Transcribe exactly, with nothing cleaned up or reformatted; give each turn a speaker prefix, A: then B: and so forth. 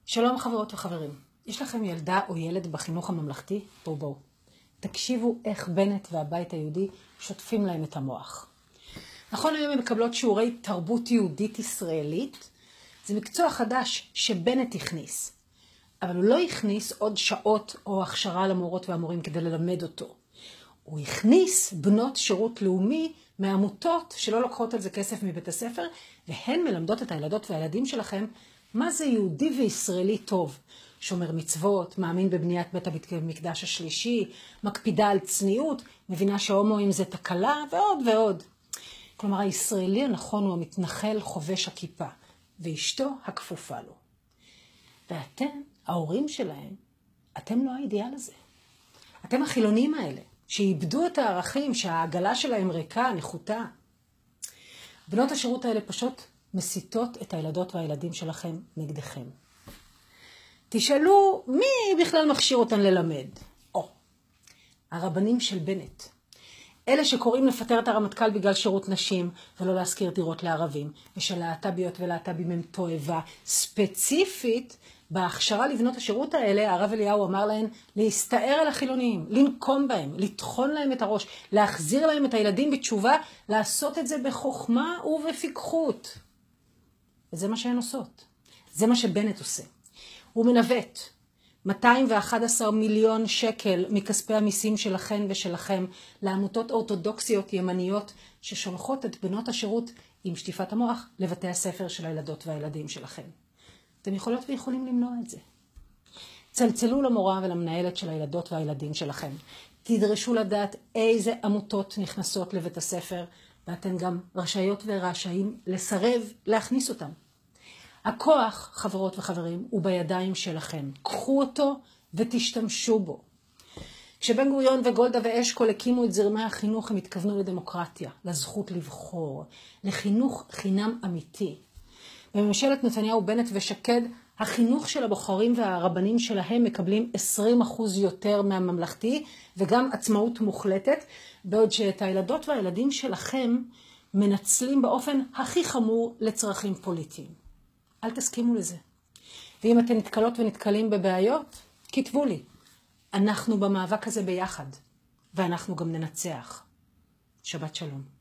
A: שלום חברות וחברים, יש לכם ילדה או ילד בחינוך הממלכתי? בואו בואו. תקשיבו איך בנט והבית היהודי שוטפים להם את המוח. נכון, היום הם מקבלות שיעורי תרבות יהודית ישראלית. זה מקצוע חדש שבנט הכניס. אבל הוא לא הכניס עוד שעות או הכשרה למורות והמורים כדי ללמד אותו. הוא הכניס בנות שירות לאומי מעמותות שלא לוקחות על זה כסף מבית הספר, והן מלמדות את הילדות והילדים שלכם מה זה יהודי וישראלי טוב. שומר מצוות, מאמין בבניית בית המקדש השלישי, מקפידה על צניעות, מבינה שהומואים זה תקלה ועוד ועוד. כלומר, הישראלי הנכון הוא המתנחל חובש הכיפה, ואשתו הכפופה לו. ואתם, ההורים שלהם, אתם לא האידיאל הזה. אתם החילונים האלה, שאיבדו את הערכים, שהעגלה שלהם ריקה, נחותה. בנות השירות האלה פשוט מסיתות את הילדות והילדים שלכם נגדכם. תשאלו, מי בכלל מכשיר אותן ללמד? או, הרבנים של בנט. אלה שקוראים לפטר את הרמטכ"ל בגלל שירות נשים, ולא להזכיר דירות לערבים, ושלהט"ביות ולהט"בים הם תועבה ספציפית. בהכשרה לבנות השירות האלה, הרב אליהו אמר להן להסתער על החילונים, לנקום בהם, לטחון להם את הראש, להחזיר להם את הילדים בתשובה, לעשות את זה בחוכמה ובפיקחות. וזה מה שהן עושות. זה מה שבנט עושה. הוא מנווט מאתיים ואחד עשר מיליון שקל מכספי המיסים שלכן ושלכם לעמותות אורתודוקסיות ימניות ששולחות את בנות השירות עם שטיפת המוח לבתי הספר של הילדות והילדים שלכם. אתם יכולות ויכולים למנוע את זה. צלצלו למורה ולמנהלת של הילדות והילדים שלכם. תדרשו לדעת איזה עמותות נכנסות לבית הספר, ואתן גם רשאיות ורשאים לסרב להכניס אותם. הכוח, חברות וחברים, הוא בידיים שלכם. קחו אותו ותשתמשו בו. כשבן גוריון וגולדה ואשכול הקימו את זרמי החינוך, הם התכוונו לדמוקרטיה, לזכות לבחור, לחינוך חינם אמיתי. בממשלת נתניהו, בנט ושקד, החינוך של הבוחרים והרבנים שלהם מקבלים עשרים אחוז יותר מהממלכתי, וגם עצמאות מוחלטת, בעוד שאת הילדות והילדים שלכם מנצלים באופן הכי חמור לצרכים פוליטיים. אל תסכימו לזה. ואם אתם נתקלות ונתקלים בבעיות, כתבו לי. אנחנו במאבק הזה ביחד, ואנחנו גם ננצח. שבת שלום.